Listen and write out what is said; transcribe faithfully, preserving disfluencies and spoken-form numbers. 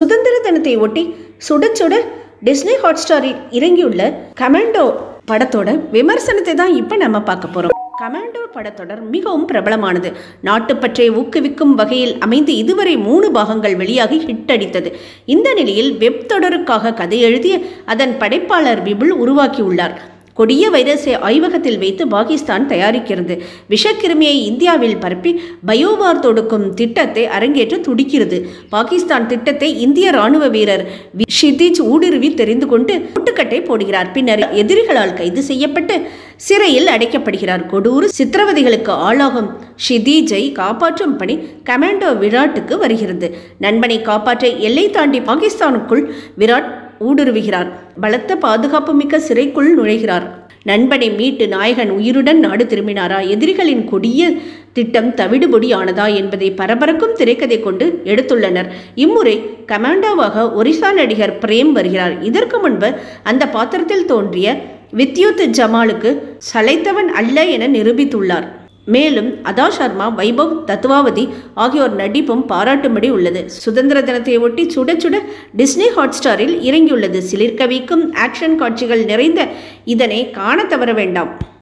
சுதந்திர தினத்தை ஒட்டி சுட சுட டிஸ்னி ஹாட்ஸ்டாரில் இறங்கியுள்ள கமாண்டோ படத்தோட விமர்சனத்தை தான் இப்போ நம்ம பார்க்க போறோம். கமாண்டோ படத்தொடர் மிகவும் பிரபலமானது. நாட்டுப்பற்றை ஊக்குவிக்கும் வகையில் அமைந்து இதுவரை மூணு பாகங்கள் வெளியாகி ஹிட் அடித்தது. இந்த நிலையில் வெப் தொடருக்காக கதை எழுதிய அதன் படைப்பாளர் விபுல் உருவாக்கியுள்ளார். கொடிய வைரஸை ஆய்வகத்தில் வைத்து பாகிஸ்தான் தயாரிக்கிறது. விஷக்கிருமியை இந்தியாவில் பரப்பி பயோவார் தொடுக்கும் திட்டத்தை அரங்கேற்ற துடிக்கிறது. பாகிஸ்தான் திட்டத்தை இந்திய ராணுவ வீரர் ஷிதீஜ் ஊடுருவி தெரிந்து கொண்டு முட்டுக்கட்டை போடுகிறார். பின்னர் எதிரிகளால் கைது செய்யப்பட்டு சிறையில் அடைக்கப்படுகிறார். கொடூர சித்திரவதைகளுக்கு ஆளாகும் ஷிதீஜை காப்பாற்றும் பணி கமாண்டோ விராட்டுக்கு வருகிறது. நண்பனை காப்பாற்ற எல்லை தாண்டி பாகிஸ்தானுக்குள் விராட் ஊடுருவுகிறார். பலத்த பாதுகாப்பு மிக்க சிறைக்குள் நுழைகிறார். நண்பனை மீட்டு நாயகன் உயிருடன் நாடு திரும்பினாரா, எதிரிகளின் கொடிய திட்டம் தவிடுபொடி ஆனதா என்பதை பரபரக்கும் திரைக்கதை கொண்டு எடுத்துள்ளனர். இம்முறை கமாண்டோவாக ஒரிசா நடிகர் பிரேம் வருகிறார். இதற்கு முன்பு அந்த பாத்திரத்தில் தோன்றிய வித்யுத் ஜமாலுக்கு சளைத்தவன் அல்ல என நிரூபித்துள்ளார். மேலும் அதா சர்மா, வைபவ் தத்வாவதி ஆகியோர் நடிப்பும் பாராட்டும்படி உள்ளது. சுதந்திர தினத்தை ஒட்டி சுட சுட டிஸ்னி ஹாட்ஸ்டாரில் இறங்கியுள்ளது. சிலிர்க்க வைக்கும் ஆக்ஷன் காட்சிகள் நிறைந்த இதனை காண தவற வேண்டாம்.